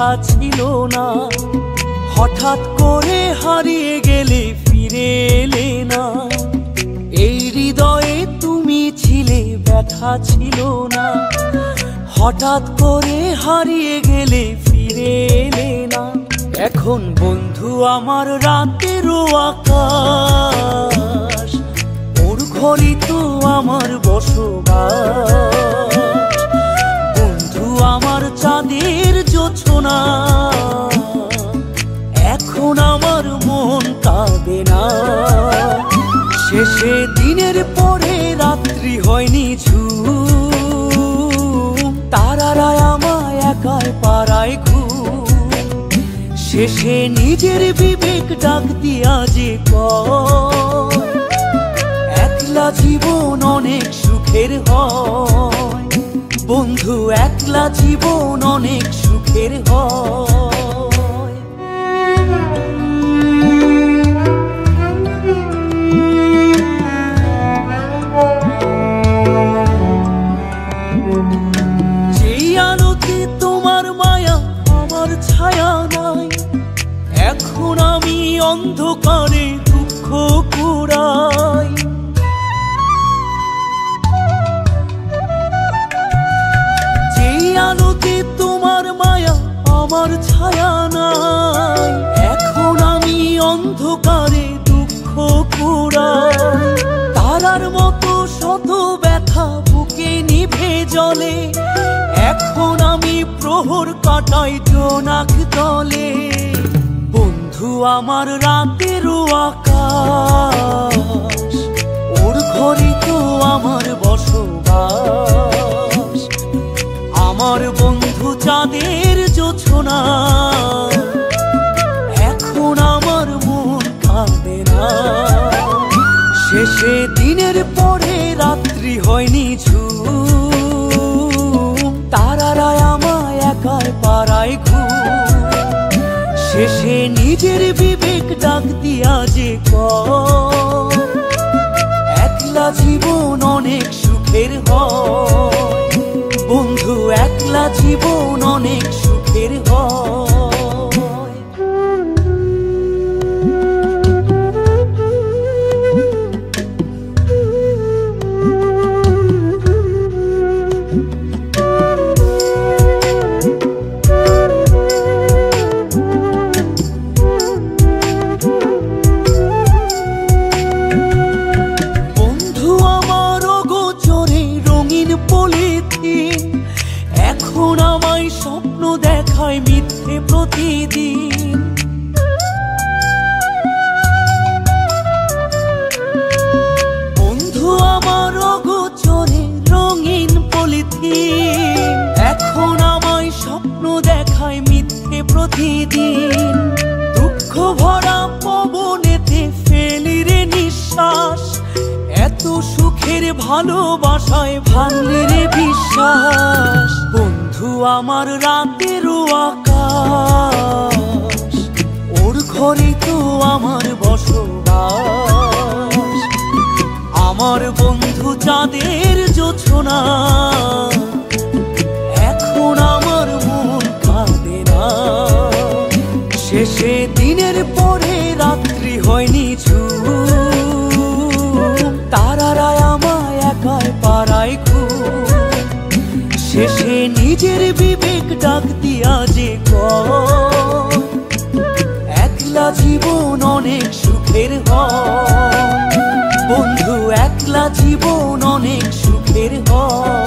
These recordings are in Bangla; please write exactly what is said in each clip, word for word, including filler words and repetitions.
কথা ছিল না, হঠাৎ করে হারিয়ে গেলে ফিরে এলে না। এই হৃদয়ে তুমি ছিলে, ব্যথা ছিল না, হঠাৎ করে হারিয়ে গেলে ফিরে এলে না। এখন বন্ধু আমার রাতেরও আকাশ, ওর ঘরই তো আমার বসবাস। বন্ধু আমার চাঁদের জোছনা, এখন আমার মন কাঁদে না। শেষে দিনের পরে রাত্রি হয়নি ঝুম, তারারা আমায় একাই পাড়ায় ঘুম। শেষে নিজের বিবেক ডাক দিয়া যে কয়, একলা জীবন অনেক সুখের হয়। বন্ধু একলা জীবন অনেক সুখের হয়। যেই আলোতে তোমার মায়া আমার ছায়া নাই, এখন আমি অন্ধকারে দুঃখ কুড়াই। যেই আলোতে তোমার মায়া আমার ছায়া নাই, এখন আমি অন্ধকারে দুঃখ কুড়াই। তারার মতো শত ব্যথা বুকে নিভে জ্বলে, এখন আমি প্রহর কাটাই জোনাক তলে। বন্ধু আমার রাতেরও আকাশ, ওর ঘরই তো আমার বসবাস। আমার বন্ধু চাঁদের জোছনা, এখন আমার মন কাঁদে না। শেষে দিনের পরে রাত্রি হয়নি ঝুম, তারারা আমায় একাই পাড়ায় ঘুম। শেষে নিজের বিবেক ডাক দিয়া যে কয়, একলা জীবন অনেক সুখের হয়। বন্ধু একলা জীবন অনেক সুখের হয়। এখন আমায় স্বপ্ন দেখায় মিথ্যে প্রতিদিন। বন্ধু আমার অগোচরে রঙিন পলিথিন, এখন আমায় স্বপ্ন দেখায় মিথ্যে প্রতিদিন। দুঃখ ভরা পবনেতে ফেলি রে নিঃশ্বাস, এত সুখের ভালোবাসায় ভাঙলি রে বিশ্বাস। বন্ধু আমার রাতেরও আকাশ, ওর ঘরে তো আমার বসবাস। আমার বন্ধু চাঁদের জোছনা, এখন আমার মন কাঁদে না। শেষে দিনের পরে রাত্রি হয়নি ঝুম, তারারা আমায় একাই পাড়ায় ঘুম। শেষে নিজের বিবেক ডাক দিয়া যে কয়, একলা জীবন অনেক সুখের হয়। বন্ধু একলা জীবন অনেক সুখের হয়।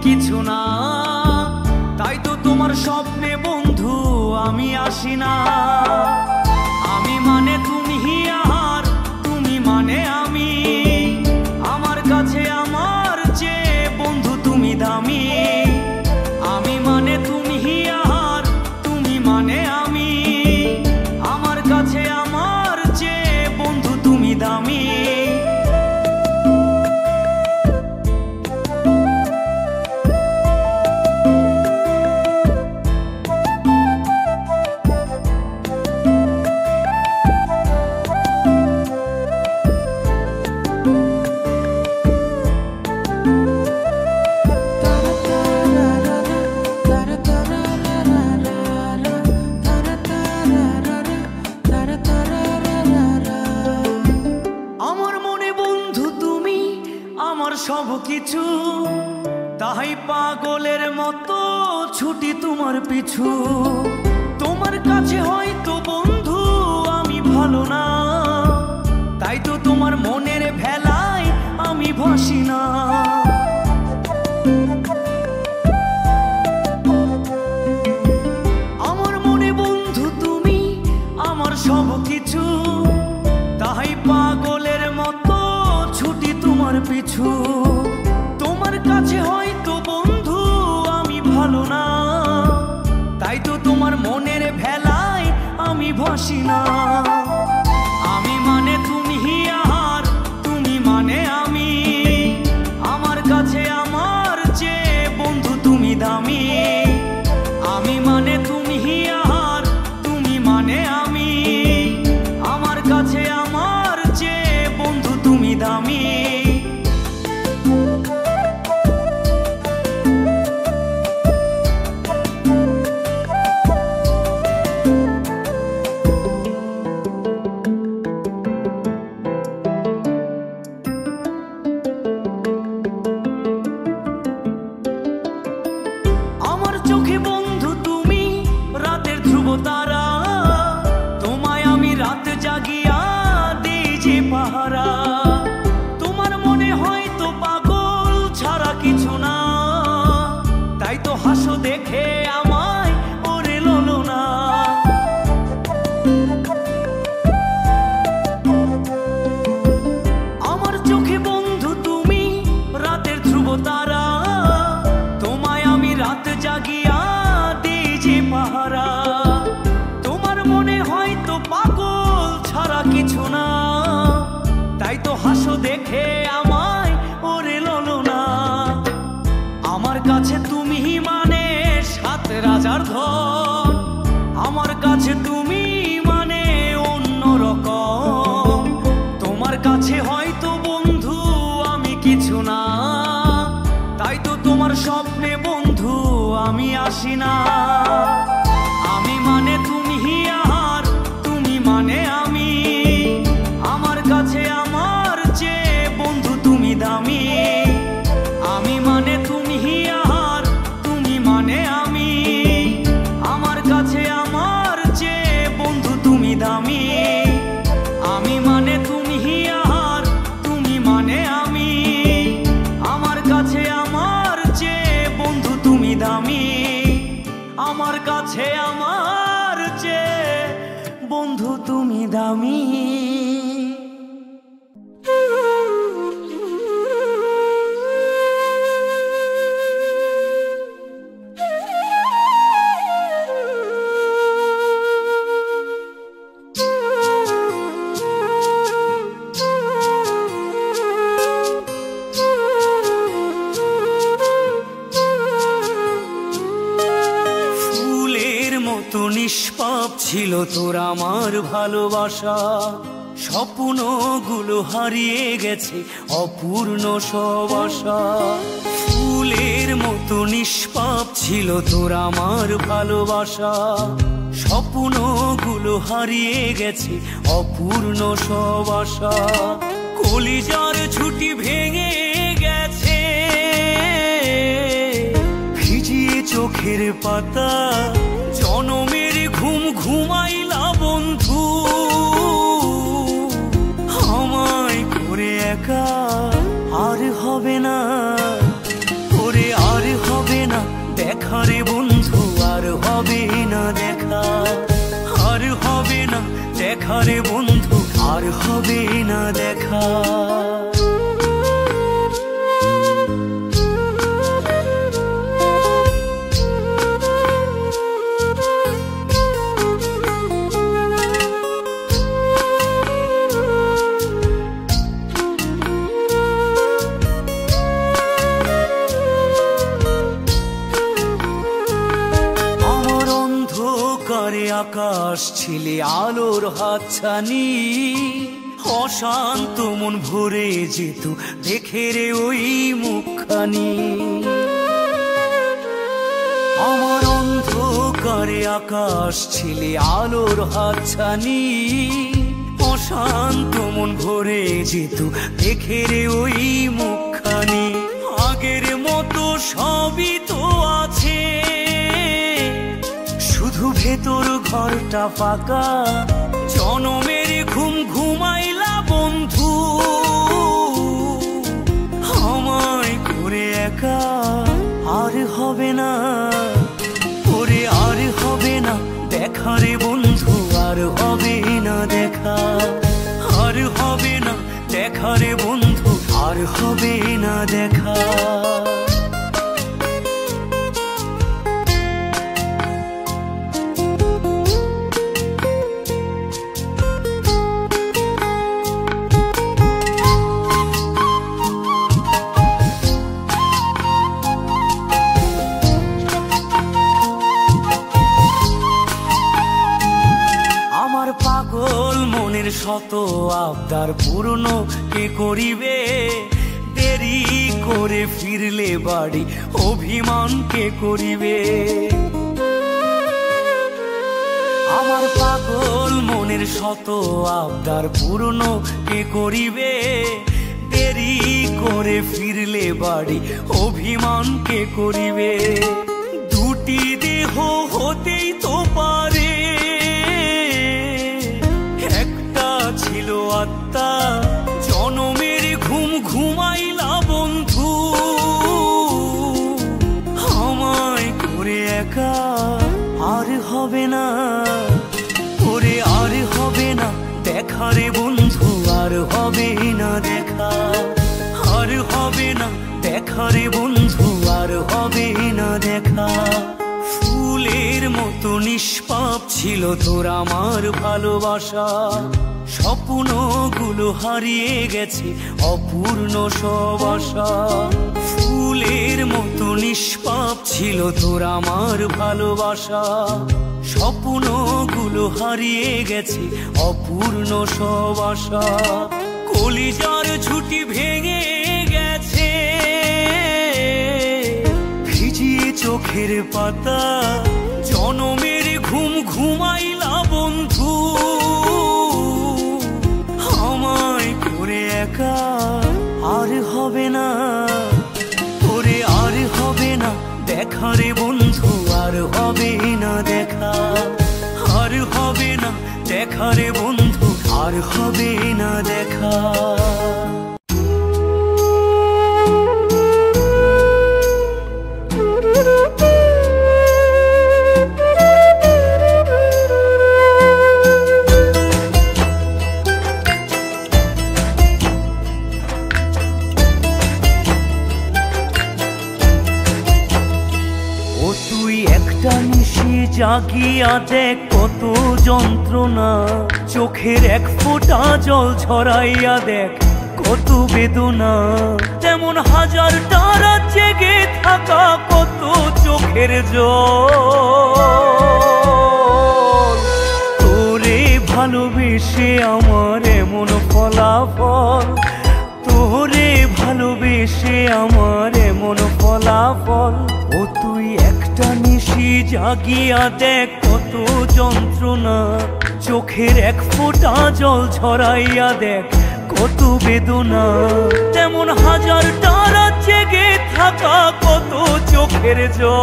কিছু না, তাই তো তোমার স্বপ্নে বন্ধু আমি আসি না। আমি মানে তুমি আর তুমি মানে আমি, আমার কাছে আমার চেয়ে বন্ধু তুমি দামি। আমি মানে তুমি আর তুমি মানে আমি, আমার কাছে আমার চেয়ে বন্ধু তুমি দামি। সব কিছু তাই পাগলের মতো ছুটি তোমার পিছু। তোমার কাছে হয়তো বন্ধু আমি ভালো না, তাই তো তোমার মনের ভেলায় আমি ভাসি না। আমার মনে বন্ধু তুমি আমার সব কিছু, তাই পাগলের মতো ছুটি তোমার পিছু। তোমার কাছে হয়তো বন্ধু আমি ভালো না, তাই তো তোমার মনের ভেলায় আমি ভাসি না। আমি মানে তুমি আর তুমি মানে আমি, আমার কাছে আমার চেয়ে বন্ধু তুমি দামি। আমি মানে তুমি আর তুমি মানে আমি, আমার কাছে আমার চেয়ে বন্ধু তুমি দামি। আমার চোখে বন্ধু তুমি রাতের ধ্রুব তারা, তোমায় আমি রাত জাগিয়া দিই যে পাহারা। তোমার মনে হয়তো পাগল ছাড়া কিছু না, তাই তো হাসো দেখে আমায় ওরে ললো না। আমার চোখে বন্ধু তুমি রাতের ধ্রুব তারা, তোমায় আমি রাত জাগিয়া দিই যে পাহারা। তোমার মনে হয়তো পাগল ছাড়া কিছু না, তাই তো হাসো দেখে আমায় ওরে ললো না। আমার কাছে তুমি মানে সাত রাজার ধন, আমার কাছে তুমি মানে অন্য রকম। তোমার কাছে হয়তো বন্ধু আমি কিছু না, তাই তো তোমার স্বপ্নে বন্ধু আমি আসি না। আমি মানে তুমি আর তুমি মানে আমি, আমার কাছে আমার চেয়ে বন্ধু তুমি দামি। আমি মানে তুমি আর তুমি মানে আমি, আমার কাছে আমার চেয়ে বন্ধু তুমি দামি। আমি মানে তুমি আর তুমি মানে আমি, আমার কাছে আমার চেয়ে বন্ধু তুমি দামি। আমার কাছে আমার চেয়ে বন্ধু তুমি দামি। নিষ্পাপ ছিল তোর আমার ভালোবাসা, স্বপ্নগুলো হারিয়ে গেছে অপূর্ণ সব আশা। ফুলের মতো নিষ্পাপ ছিল তোর আমার ভালোবাসা, স্বপ্নগুলো হারিয়ে গেছে অপূর্ণ সব আশা। কলিজার ছুটি ভেঙে গেছে, ভিজিয়ে চোখের পাতা, জনমের ঘুম ঘুমাইলা বন্ধু। আমায় করে একা আর হবে না, ওরে আর দেখা রে বন্ধু আর হবে না দেখা, আর হবে না দেখা রে বন্ধু, আর হবে না দেখা। আকাশ ছিলে আলোর হাতছানি, অশান্ত মন ভরে যেত দেখে রে ওই মুখখানি। আমার অন্ধকারে আকাশ ছিলে আলোর হাতছানি, অশান্ত মন ভরে যেত দেখে রে ওই মুখখানি। আগের মতো সবই তো আছে, শুধু ভেতর ঘরটা ফাঁকা। জনমের ঘুম ঘুমাইলা বন্ধু, আমায় করে একা। আর হবে না ওরে, আর হবে না দেখা রে বন্ধু, আর হবে না দেখা, আর হবে না দেখা রে বন্ধু, আর হবে না দেখা। পাগল মনের শত আবদার পূর্ণ কে করিবে, দেরি করে ফিরলে বাড়ি অভিমান কে করিবে। আমার পাগল মনের শত আবদার পূর্ণ কে করিবে, দেরি করে ফিরলে বাড়ি অভিমান কে করিবে। দুটি দেহ হতেই তো পারে, ছিল আত্মা। জনমের ঘুম ঘুমাইলা বন্ধু, আমায় করে একা। আর হবে না ওরে, আর হবে না দেখা রে বন্ধু, আর হবে না দেখা, আর হবে না দেখা রে বন্ধু, আর হবে না দেখা। ফুলের মতো নিষ্পাপ ছিল তোর আমার ভালোবাসা, স্বপ্নগুলো হারিয়ে গেছে অপূর্ণ সব আশা। ফুলের মতো নিষ্পাপ ছিল তোর আমার ভালোবাসা, স্বপ্নগুলো হারিয়ে গেছে অপূর্ণ সব আশা। কলিজার ছুটি ভেঙে গেছে ভিজিয়ে চোখের পাতা। জনমের ঘুম ঘুমাইলা বন্ধু, আমায় করে একা। আর হবে না ওরে, আর হবে না দেখা রে বন্ধু, আর হবে না দেখা, আর হবে না দেখা রে বন্ধু, আর হবে না দেখা। জাগিয়া দেখ কত যন্ত্রণা, চোখের এক ফোঁটা জল ঝরাইয়া দেখ কত বেদনা। তেমন হাজার তারা জেগে থাকা কত চোখের জল। তোরে ভালোবেসে আমার এমন ফলাফল, তোরে ভালোবেসে আমার এমন ফলাফল। ও তুই একটা নিশি জাগিয়া দেখ কত যন্ত্রণা, চোখের এক ফোঁটা জল ঝরাইয়া দেখ কত বেদনা। তেমন হাজার তারা জেগে থাকা কত চোখের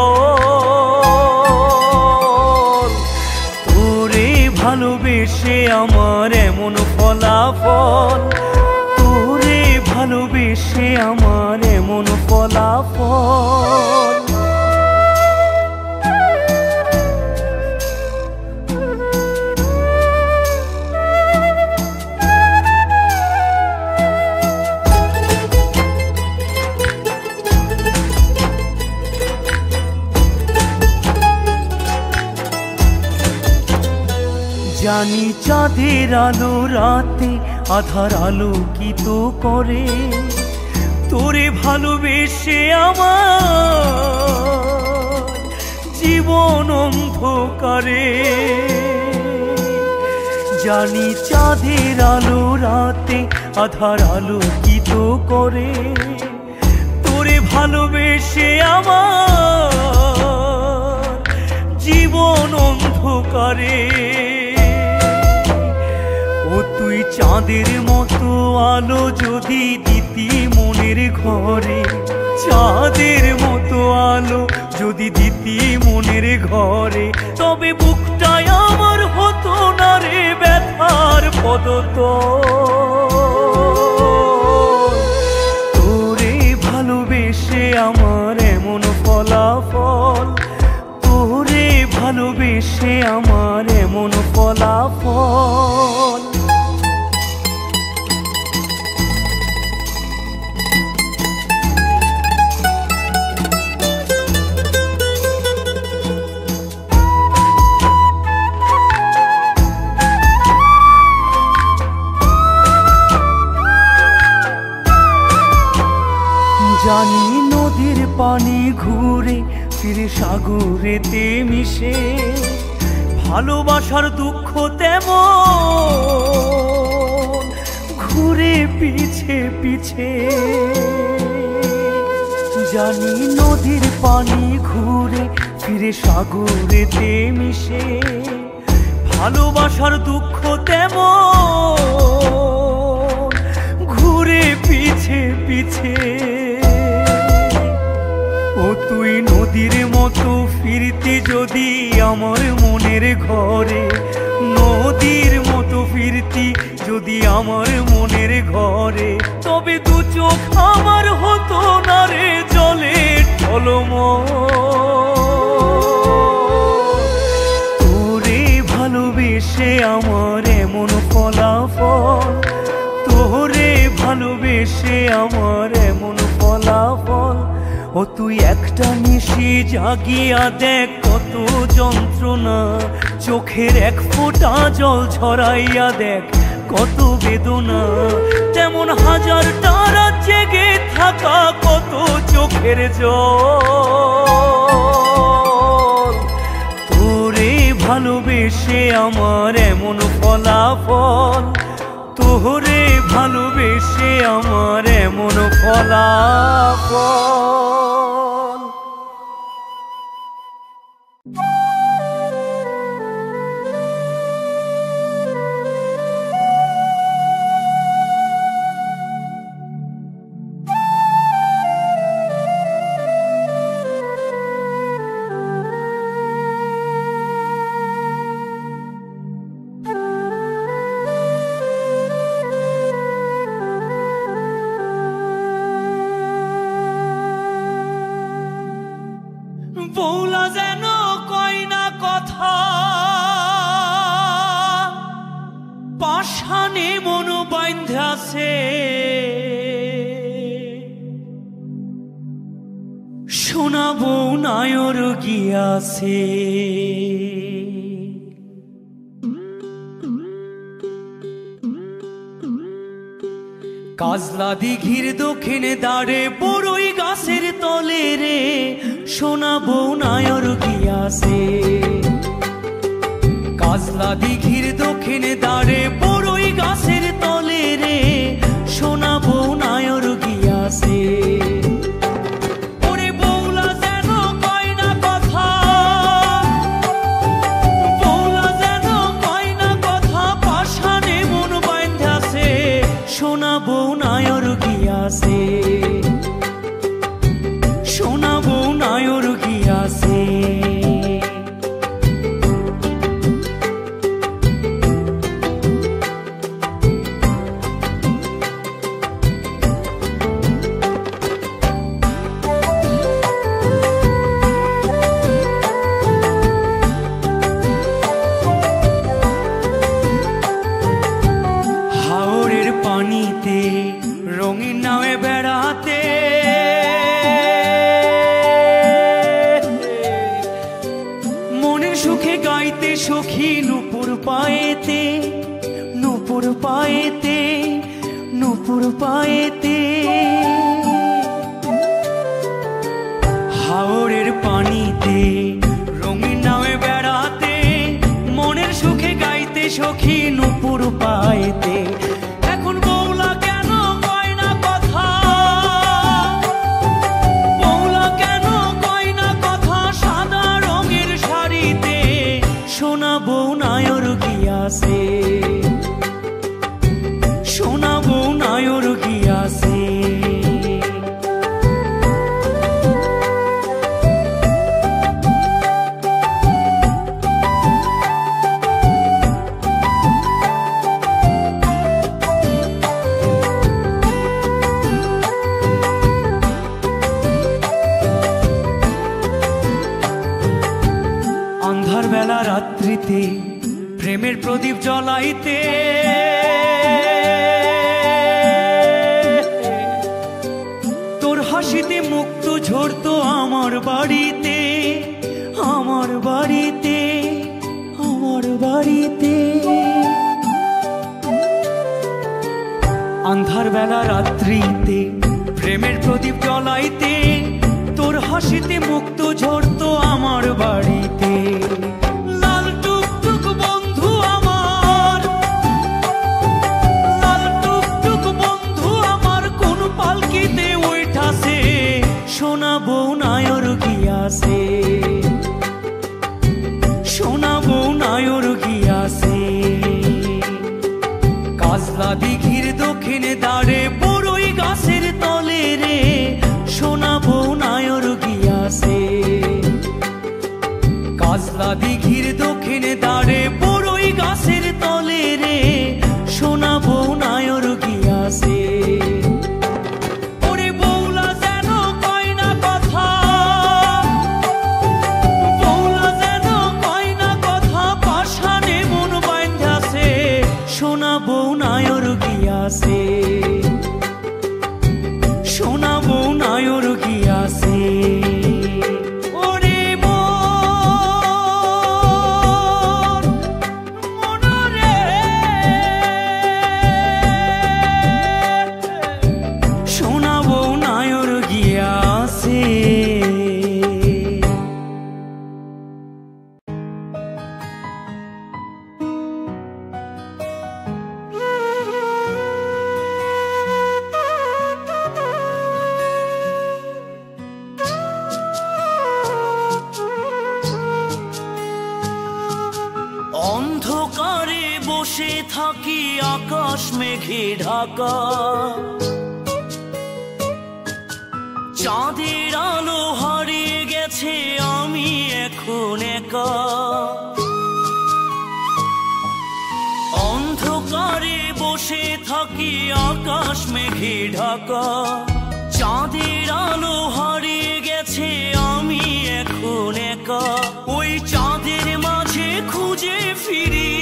জল। তোরে ভালোবেসে আমার এমন ফলাফল, তোরে ভালোবেসে আমার এমন ফলাফল। জানি চাঁদের আলো রাতে আধার আলোকিত করে, তোরে ভালোবেসে আমার জীবন অন্ধকারে। জানি চাঁদের আলো রাতে আধার আলোকিত করে, তোরে ভালোবেসে আমার জীবন অন্ধকারে। ও তুই চাঁদের মতো আলো যদি দিতি মনের ঘরে, চাঁদের মতো আলো যদি দিতি মনের ঘরে, তবে বুকটাই আমার হতো না রে ব্যথার পদতল। তোরে ভালোবেসে আমার এমন ফলাফল, তোরে ভালোবেসে আমার এমন ফলাফল। জানি নদীর পানি ঘুরে ফিরে সাগরেতে মিশে, ভালোবাসার দুঃখ তেমন ঘুরে পিছে পিছে। জানি নদীর পানি ঘুরে ফিরে সাগরেতে মিশে, ভালোবাসার দুঃখ তেমন ঘুরে পিছে পিছে। ও তুই নদীর মতো ফিরতি যদি আমার মনের ঘরে, নদীর মতো ফিরতি যদি আমার মনের ঘরে, তবে দু চোখ আমার হতো না রে জলে টলমল। তোরে ভালোবেসে আমার এমন ফলাফল, তোরে ভালোবেসে আমার এমন ফলাফল। ও তুই একটা নিশি জাগিয়া দেখ কত যন্ত্রণা, চোখের এক ফোঁটা জল ঝরাইয়া দেখ কত বেদনা, তেমন হাজার তারা জেগে থাকা কত চোখের জল। তোরে ভালোবেসে আমার এমন ফলাফল, তোরে ভালোবেসে আমার এমন ফলাফল। বৌলা যেন কয় না কথা, পাষাণে মন বাইন্ধাছে, সোনা বউ নায়র গিয়াছে। কাজলা দিঘির দক্ষিণে দাঁড়ে বড়ই গাছের তলে রে, সোনা বউ নায়র গিয়াছে। কাজলা দিঘির দক্ষিণে দাঁড়ে বড়ই গাছের তলে রে, সোনা বউ নায়র গিয়াছে। ওরে বৌলা যেন কয় না কথা, বৌলা যেন কয় না কথা, পাষাণে মন বাইন্ধাছে, সোনা বউ নায়র গিয়াছে, সোনা বউ নায়র গিয়াছে। হাওরের পানিতে রঙিন নামে বেড়াতে, মনের সুখে গাইতে সখী নুপুর নূপুর পায়েতে নূপুর পায়েতে নূপুর পায়েতে হাওরের পানিতে রঙিন নামে বেড়াতে মনের সুখে গাইতে সখী নূপুর পায়েতে এখন বৌলা কেন কয় না কথা বৌলা কেন কয় না কথা সাদা রঙের শাড়িতে সোনা বউ নায়র গিয়াছে সোনা বউ নায়র গিয়াছে আন্ধার বেলা রাত্রিতে প্রেমের প্রদীপ জ্বলাইতে তোর হাসিতে মুক্ত ঝরতো আমার বাড়িতে আমার বাড়িতে আমার বাড়িতে আন্ধার বেলা রাত্রিতে প্রেমের প্রদীপ জ্বলাইতে তোর হাসিতে মুক্ত ঝরতো আমার বাড়িতে লাল টুকটুক বন্ধু আমার লাল টুকটুক বন্ধু আমার কোন পালকিতে ওইঠাছে সোনা বউ নায়র গিয়াছে সোনা বউ নায়র গিয়াছে কাজলা দিঘির দক্ষিণে দাঁড়ে বড়ই গাছের তলে রে সোনা বউ নায়র গিয়াছে কাজলা দিঘির দক্ষিণে দাঁড়ে বড়ই গাছের তলে রে সোনা বউ নায়র গিয়াছে ওরে বৌলা যেন কয় না কথা বৌলা যেন কয় না কথা পাশানে মন বাঁধাছে সোনা বউ নায়র গিয়াছে সোনা বউ নায়র গিয়াছে ওরে মন মনরে সোনা বউ নায়র গিয়াছে অন্ধকারে বসে থাকি আকাশ মেঘে ঢাকা চাঁদের আলো হারিয়ে গেছে আমি এখন একা অন্ধকারে বসে থাকি আকাশ মেঘে ঢাকা চাঁদের আলো হারিয়ে গেছে আমি এখন একা ওই চাঁদের মাঝে খুঁজে ফিরি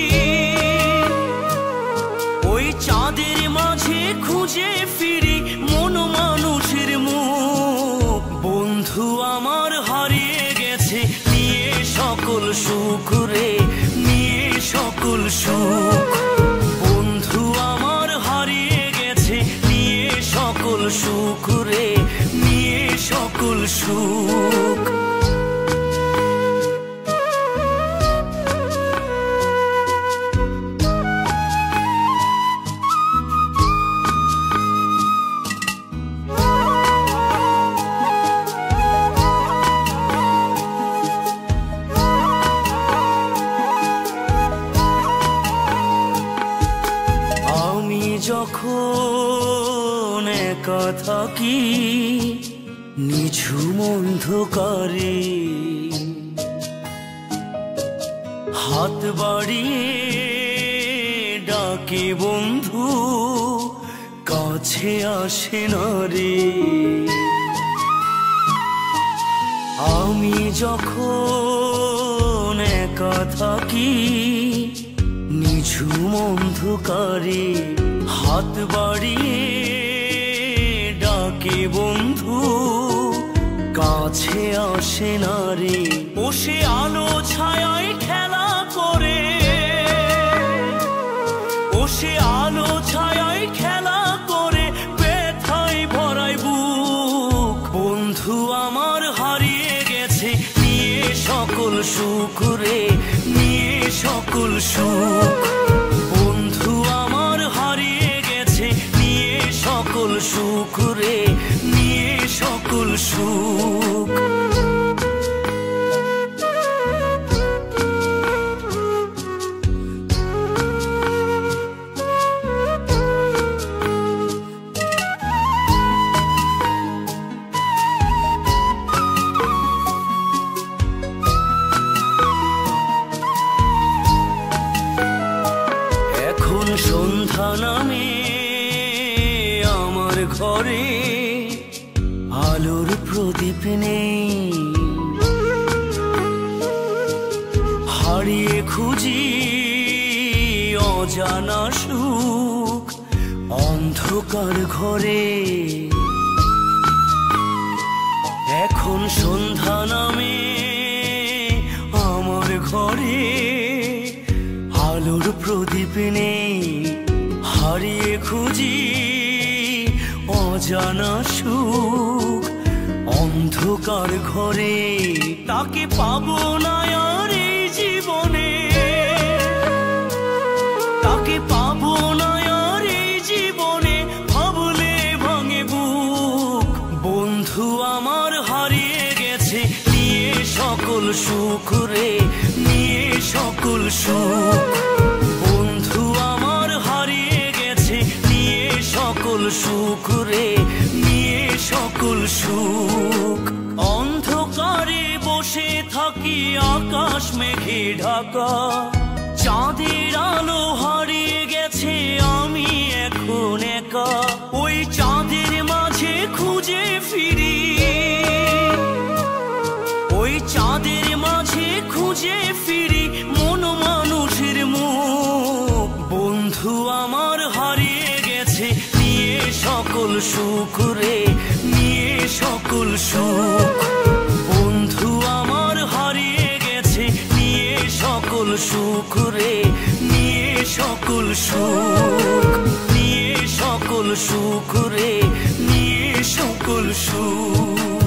ওই চাঁদের মাঝে খুঁজে ফিরি মন মানুষের মুখ বন্ধু আমার হারিয়ে গেছে নিয়ে সকল সুখ রে নিয়ে সকল সুখ বন্ধু আমার হারিয়ে গেছে নিয়ে সকল সুখ রে নিয়ে সকল সুখ যখন একা থাকি নিঝুম অন্ধকারে হাত বাড়িয়ে ডাকে বন্ধু কাছে আসে না রে আমি যখন একা থাকি নিঝুম অন্ধকারে হাত বাড়িয়ে ডাকে বন্ধু কাছে আসে না রে বসে আলো ছায়ায় খেলা করে সকল সুখ রে, নিয়ে সকল সুখ। বন্ধু আমার হারিয়ে গেছে, নিয়ে সকল সুখ রে, নিয়ে সকল সুখ। সন্ধ্যা নামে আমার ঘরে আলোর প্রদীপ নেই, হারিয়ে খুঁজি অজানা সুখ অন্ধকার ঘরে। এখন সন্ধ্যা নামে আমার ঘরে আলোর প্রদীপ নেই, হারিয়ে খুঁজি অজানা সুখ অন্ধকার ঘরে। তাকে পাবো না আর এই জীবনে, তাকে পাবো না আর এই জীবনে, ভাবলে ভাঙে বুক। বন্ধু আমার হারিয়ে গেছে, নিয়ে সকল সুখ রে, নিয়ে সকল সুখ। বন্ধু আমার হারিয়ে গেছে, নিয়ে সকল সুখ রে, নিয়ে সকল সুখ। অন্ধকারে বসে থাকি আকাশ মেঘে ঢাকা, চাঁদের আলো হারিয়ে গেছে, আমি এখন একা। ওই চাঁদের মাঝে খুঁজে ফিরি, ওই চাঁদের মাঝে খুঁজে ফিরি মন মানুষের মুখ। বন্ধু আমার হারিয়ে গেছে, নিয়ে সকল সুখ রে, নিয়ে সকল সুখ। বন্ধু আমার হারিয়ে গেছে, নিয়ে সকল সুখ রে, নিয়ে সকল সুখ, নিয়ে সকল সুখ রে, নিয়ে সকল সুখ।